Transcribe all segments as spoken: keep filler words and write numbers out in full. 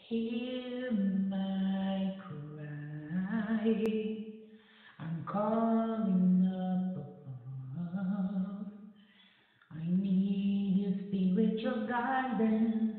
Hear my cry. I'm calling up above. I need your spiritual guidance.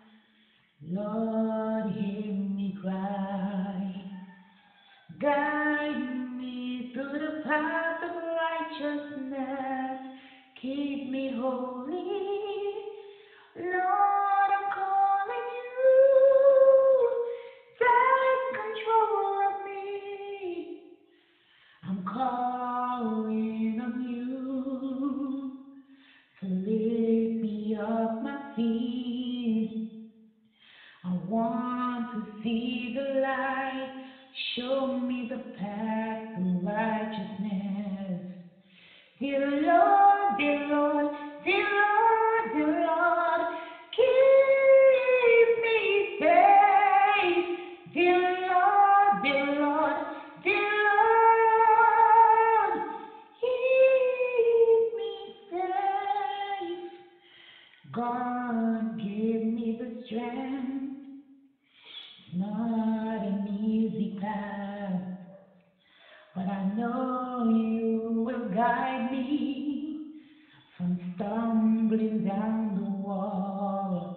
Lord, hear me cry. Guide me through the path of righteousness. Keep me holy. Lord, I'm calling you. Take control of me. I'm calling on you to lift me off my feet. I want to see the light. Show me the path to righteousness. Dear Lord, dear Lord, dear Lord, dear Lord, keep me safe. Dear Lord, dear Lord, dear Lord, keep me safe. God, give me the strength. It's not an easy path, but I know you will guide me from stumbling down the wall.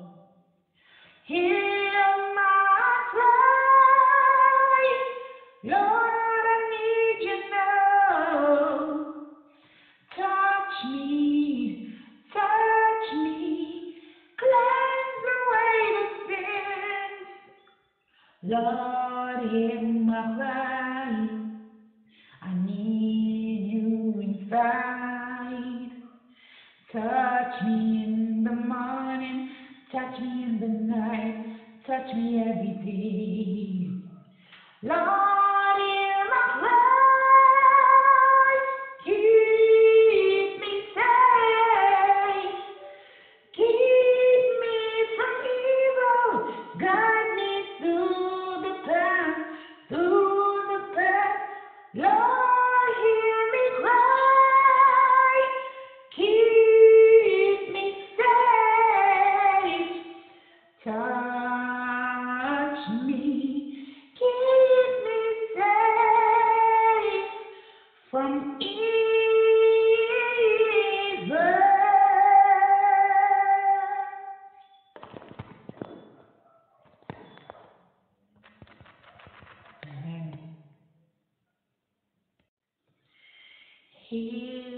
Hear my cry, Lord, I need you now. Touch me, touch me, cleanse away the sins. Lord, hear my cry. I need you inside. Touch me in the morning, touch me in the night, touch me every day. Lord, hear my cry. Keep me safe. Keep me from evil. Guide me through the path, through the path. Lord, hear me cry. Keep me safe. Touch me. Keep me safe from evil. Amen. Hear